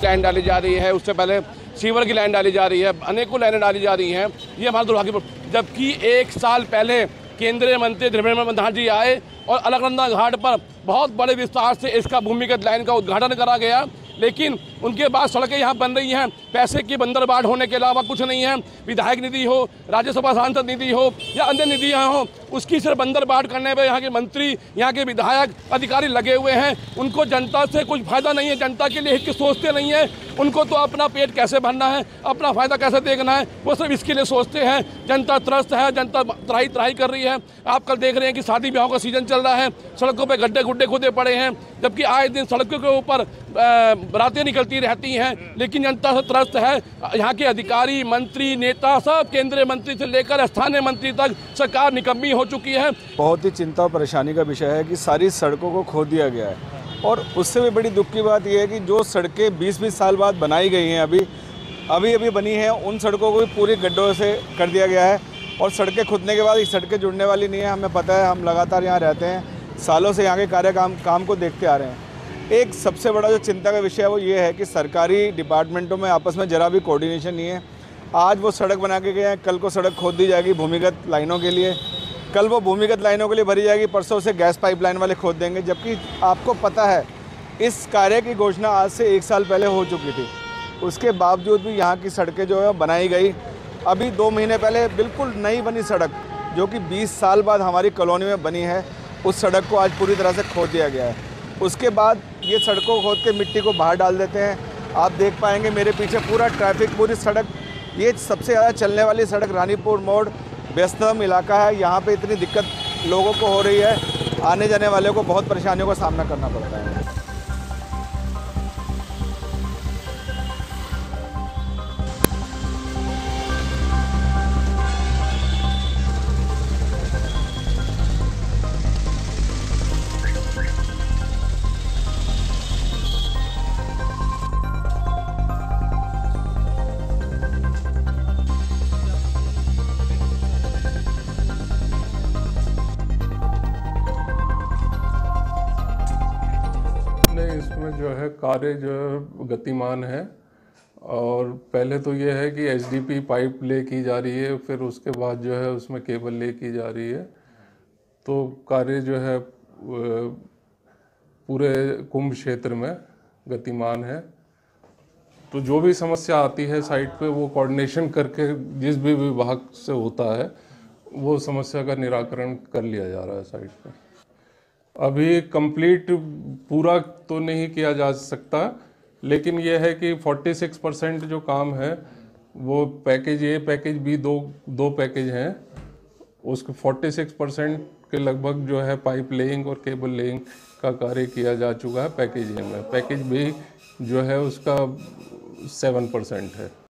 Line डाली जा रही है, उससे पहले सीवर की लाइन डाली जा रही है, अनेकों लाइनें डाली जा रही हैं। ये हमारा दुर्भाग्यपूर्ण, जबकि 1 साल पहले केंद्रीय मंत्री धर्मेंद्र प्रधान जी आए और अलकनंदा घाट पर बहुत बड़े विस्तार से इसका भूमिगत लाइन का उद्घाटन करा गया, लेकिन उनके बाद सड़कें यहाँ बन रही हैं। पैसे की बंदरबाट होने के अलावा कुछ नहीं है। विधायक निधि हो, राज्यसभा सांसद निधि हो या अन्य निधियाँ हो, उसकी सिर्फ बंदरबाट करने पे यहाँ के मंत्री, यहाँ के विधायक, अधिकारी लगे हुए हैं। उनको जनता से कुछ फायदा नहीं है, जनता के लिए हित की सोचते नहीं है। उनको तो अपना पेट कैसे भरना है, अपना फायदा कैसे देखना है, वो सिर्फ इसके लिए सोचते हैं। जनता त्रस्त है, जनता त्राही त्राही कर रही है। आप कल देख रहे हैं कि शादी ब्याहों का सीजन चल रहा है, सड़कों पर गड्ढे गुड्ढे खुदे पड़े हैं, जबकि आए दिन सड़कों के ऊपर बारातें निकलती रहती हैं, लेकिन जनता से त्रस्त है। यहाँ के अधिकारी, मंत्री, नेता, सब केंद्रीय मंत्री से लेकर स्थानीय मंत्री तक सरकार निकम्मी हो चुकी है। बहुत ही चिंता और परेशानी का विषय है कि सारी सड़कों को खोद दिया गया है, और उससे भी बड़ी दुख की बात यह है कि जो सड़कें 20-20 साल बाद बनाई गई हैं, अभी बनी हैं, उन सड़कों को भी पूरी गड्ढों से कर दिया गया है। और सड़कें खुदने के बाद ये सड़कें जुड़ने वाली नहीं है। हमें पता है, हम लगातार यहाँ रहते हैं, सालों से यहाँ के काम को देखते आ रहे हैं। एक सबसे बड़ा जो चिंता का विषय है वो ये है कि सरकारी डिपार्टमेंटों में आपस में जरा भी कोऑर्डिनेशन नहीं है। आज वो सड़क बना के गए हैं, कल को सड़क खोद दी जाएगी भूमिगत लाइनों के लिए, कल वो भूमिगत लाइनों के लिए भरी जाएगी, परसों से गैस पाइपलाइन वाले खोद देंगे। जबकि आपको पता है इस कार्य की घोषणा आज से 1 साल पहले हो चुकी थी, उसके बावजूद भी यहाँ की सड़कें जो है बनाई गई। अभी 2 महीने पहले बिल्कुल नई बनी सड़क, जो कि 20 साल बाद हमारी कॉलोनी में बनी है, उस सड़क को आज पूरी तरह से खोद दिया गया है। उसके बाद ये सड़कों खोद के मिट्टी को बाहर डाल देते हैं। आप देख पाएंगे मेरे पीछे पूरा ट्रैफिक, पूरी सड़क, ये सबसे ज़्यादा चलने वाली सड़क रानीपुर मोड़ व्यस्ततम इलाका है। यहाँ पे इतनी दिक्कत लोगों को हो रही है, आने जाने वाले को बहुत परेशानियों का सामना करना पड़ता है। इसमें जो है कार्य जो है गतिमान है, और पहले तो ये है कि एचडीपी पाइप ले की जा रही है, फिर उसके बाद जो है उसमें केबल ले की जा रही है। तो कार्य जो है पूरे कुंभ क्षेत्र में गतिमान है। तो जो भी समस्या आती है साइट पे, वो कोऑर्डिनेशन करके जिस भी विभाग से होता है वो समस्या का निराकरण कर लिया जा रहा है साइट पे। अभी कंप्लीट पूरा तो नहीं किया जा सकता, लेकिन यह है कि 46% जो काम है वो पैकेज ए, पैकेज बी, दो पैकेज हैं, उसके 46% के लगभग जो है पाइप लेइंग और केबल लेइंग का कार्य किया जा चुका है पैकेज ए में। पैकेज बी जो है उसका 7% है।